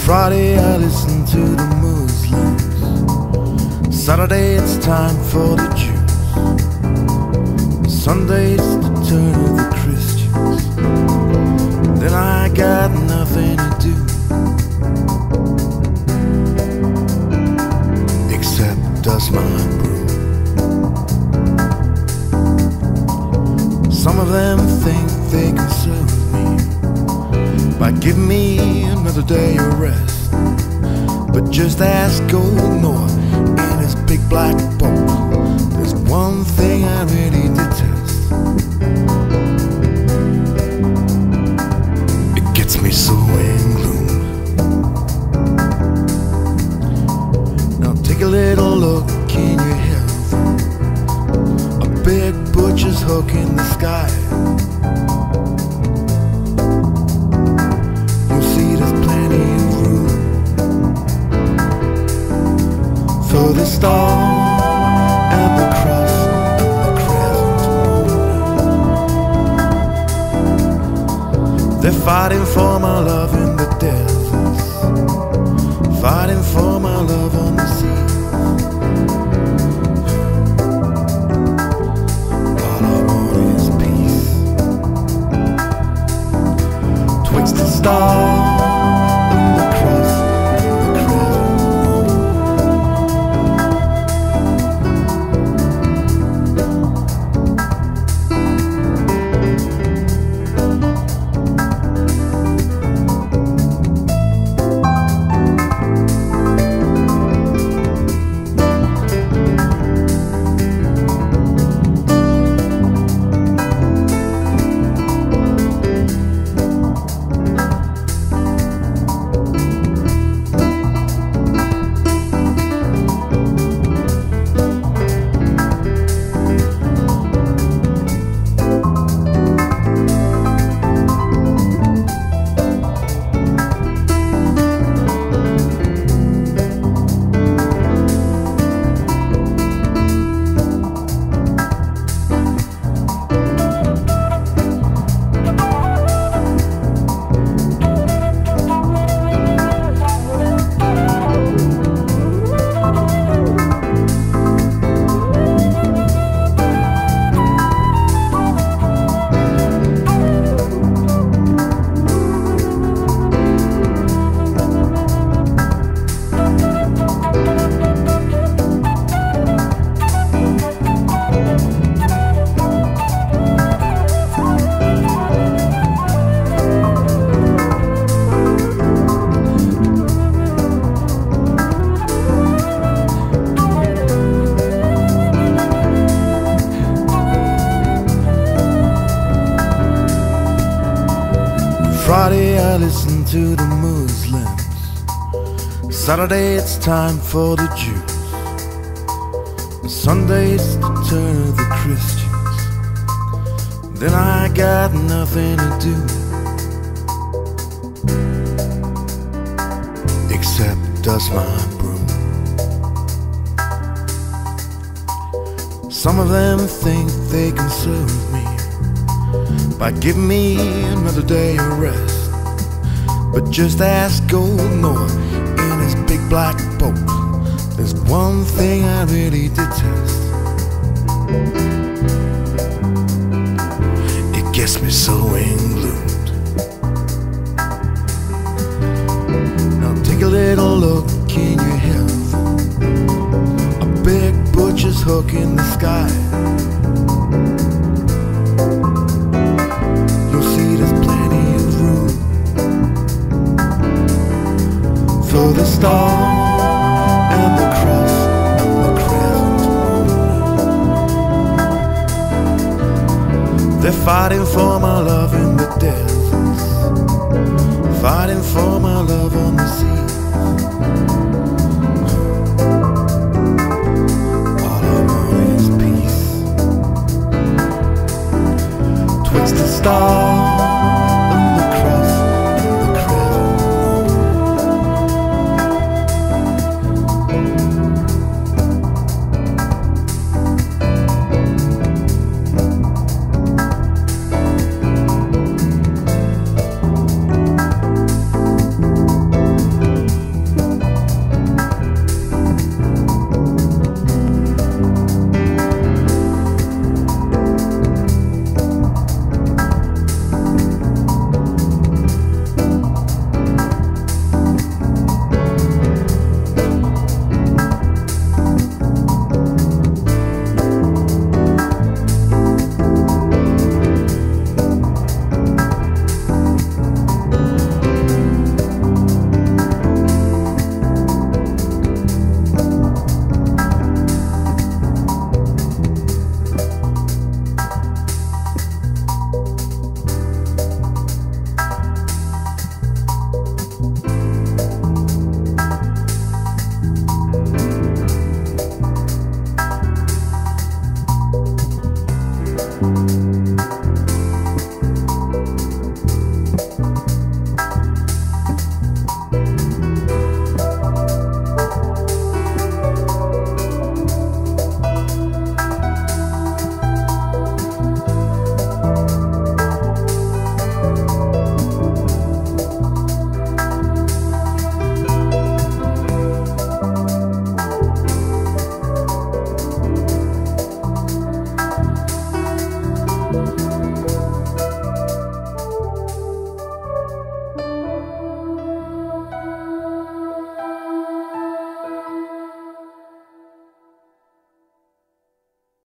Friday I listen to the Muslims. Saturday it's time for the Jews. Sunday it's the turn of the Christians. Then I got nothing to do except dust my broom. Some of them think they can serve me by giving me another day of rest. But just ask Old North in his big black boat. There's one thing I really detest. It gets me so in gloom. Now take a little look in your health. A big butcher's hook in the sky. For the star and the cross and the crescent moon. They're fighting for my love in the deserts, fighting for my love on the sea. All I want is peace. Twixt the star and the cross and the crescent. Friday I listen to the Muslims. Saturday it's time for the Jews. Sunday it's the turn of the Christians. Then I got nothing to do except dust my broom. Some of them think they can serve me by giving me another day of rest. But just ask Old North in his big black boat. There's one thing I really detest. It gets me so engloomed. Now take a little look in your health. A big butcher's hook in the sky. For the star and the cross and the crescent moon. They're fighting for my love in the deserts, fighting for my love on the